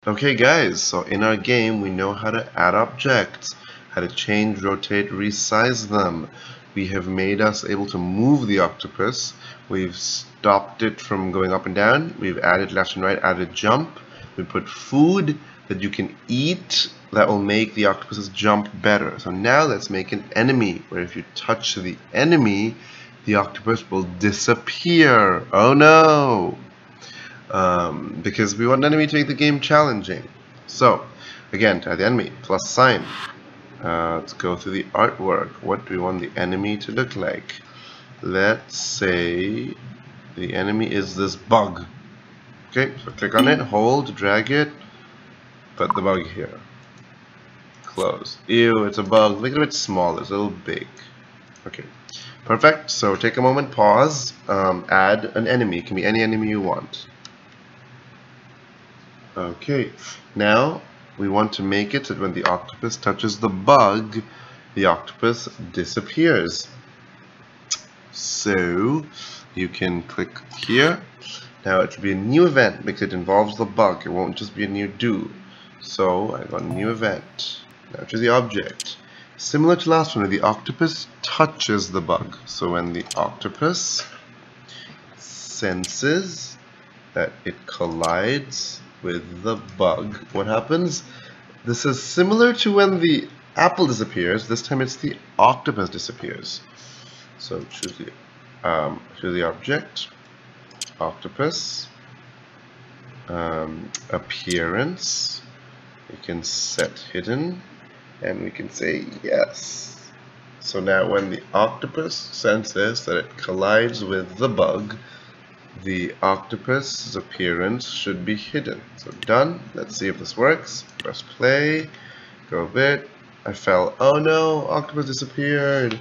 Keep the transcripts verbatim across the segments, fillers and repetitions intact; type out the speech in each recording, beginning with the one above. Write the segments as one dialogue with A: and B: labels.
A: Okay guys, so in our game we know how to add objects, how to change, rotate, resize them. We have made us able to move the octopus. We've stopped it from going up and down. We've added left and right, added jump. We put food that you can eat that will make the octopus's jump better. So now let's make an enemy where if you touch the enemy, the octopus will disappear. Oh no! Um, because we want an enemy to make the game challenging. So, again, to add the enemy, plus sign. Uh, let's go through the artwork. What do we want the enemy to look like? Let's say the enemy is this bug. Okay, so click on it, hold, drag it, put the bug here. Close. Ew, it's a bug. Make it a bit small, it's a little big. Okay, perfect. So take a moment, pause, um, add an enemy. It can be any enemy you want. Okay, now we want to make it so that when the octopus touches the bug, the octopus disappears. So you can click here. Now it will be a new event because it involves the bug. It won't just be a new do. So I got a new event. Now choose the object. Similar to last one, the octopus touches the bug. So when the octopus senses that it collides with the bug, what happens? This is similar to when the apple disappears. This time it's the octopus disappears. So choose the um, choose the object, octopus, um, appearance. We can set hidden, and we can say yes. So now when the octopus senses that it collides with the bug, the octopus's appearance should be hidden. So done. Let's see if this works. Press play. Go a bit. I fell. Oh no! Octopus disappeared.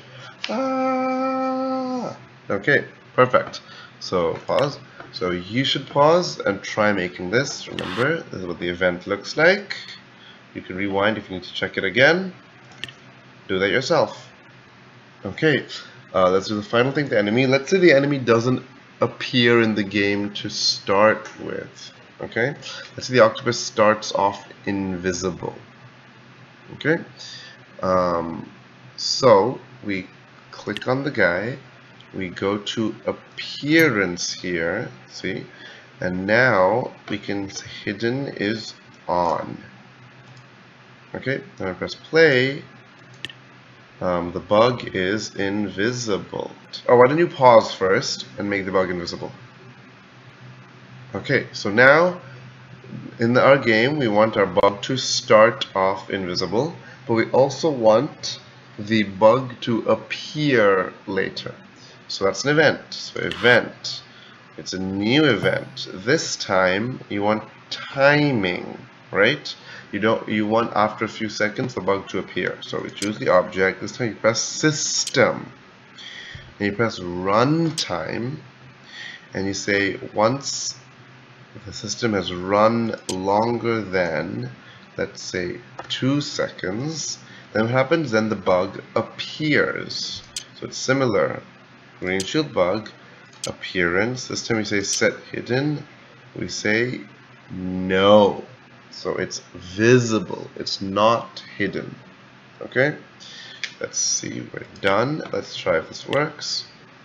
A: Ah! Okay, perfect. So pause. So you should pause and try making this. Remember, this is what the event looks like. You can rewind if you need to check it again. Do that yourself. Okay. Uh, let's do the final thing. The enemy. Let's say the enemy doesn't appear in the game to start with. Okay, let's see, the octopus starts off invisible. Okay, um, so we click on the guy, we go to appearance here, see, and now we can say hidden is on. Okay, then I press play. Um, the bug is invisible. Oh, why don't you pause first and make the bug invisible? Okay, so now in the, our game we want our bug to start off invisible, but we also want the bug to appear later. So that's an event. So event, it's a new event. This time you want timing, right? You don't. You want after a few seconds the bug to appear. So we choose the object. This time you press System, and you press Runtime, and you say once the system has run longer than, let's say, two seconds, then what happens? Then the bug appears. So it's similar. Green shield bug, appearance. This time we say set hidden. We say no. So it's visible, it's not hidden. Okay, let's see, we're done. Let's try if this works.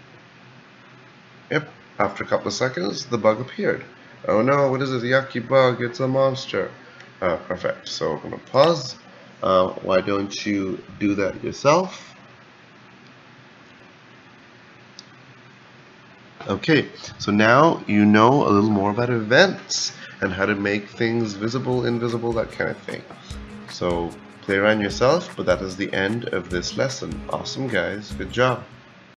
A: Yep, after a couple of seconds, the bug appeared. Oh no, what is this yucky bug? It's a monster. Uh, perfect, so we're gonna pause. Uh, why don't you do that yourself? Okay, so now you know a little more about events and how to make things visible, invisible, that kind of thing. So play around yourself, but that is the end of this lesson. Awesome guys, good job.